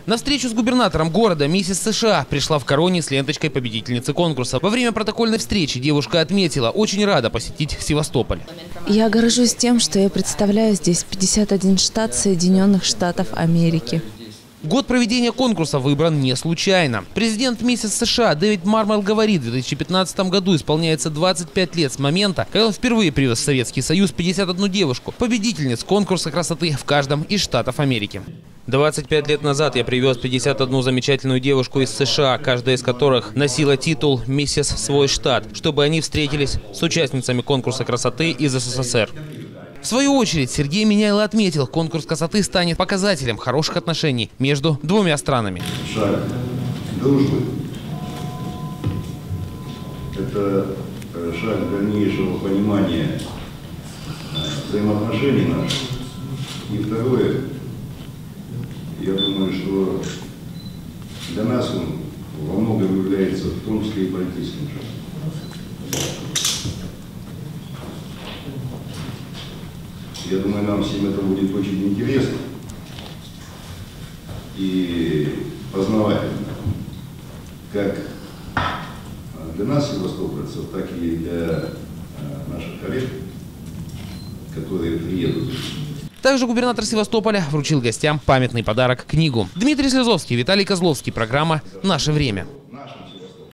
На встречу с губернатором города миссис США пришла в короне с ленточкой победительницы конкурса. Во время протокольной встречи девушка отметила, очень рада посетить Севастополь. Я горжусь тем, что я представляю здесь 51 штат Соединенных Штатов Америки. Год проведения конкурса выбран не случайно. Президент миссис США Дэвид Мармел говорит, в 2015 году исполняется 25 лет с момента, когда он впервые привез в Советский Союз 51 девушку, победительниц конкурса красоты в каждом из штатов Америки. 25 лет назад я привез 51 замечательную девушку из США, каждая из которых носила титул «Миссис Свой штат», чтобы они встретились с участницами конкурса красоты из СССР. В свою очередь Сергей Меняйло отметил, конкурс красоты станет показателем хороших отношений между двумя странами. Шаг дружбы – это шаг дальнейшего понимания взаимоотношений наших. И второе, я думаю, что для нас он во многом является в том числе и политическим шагом. Я думаю, нам всем это будет очень интересно и познавательно, как для нас, севастопольцев, так и для наших коллег, которые приедут. Также губернатор Севастополя вручил гостям памятный подарок – книгу. Дмитрий Слезовский, Виталий Козловский. Программа «Наше время».